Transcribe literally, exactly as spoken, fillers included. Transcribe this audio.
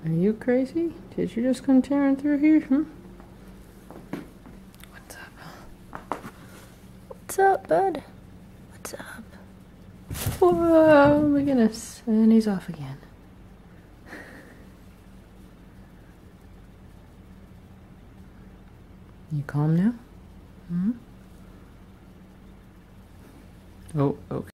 Are you crazy? Did you just come tearing through here? Hmm? What's up? What's up, bud? What's up? Whoa, oh my goodness. And he's off again. You calm now? Hmm? Oh, okay.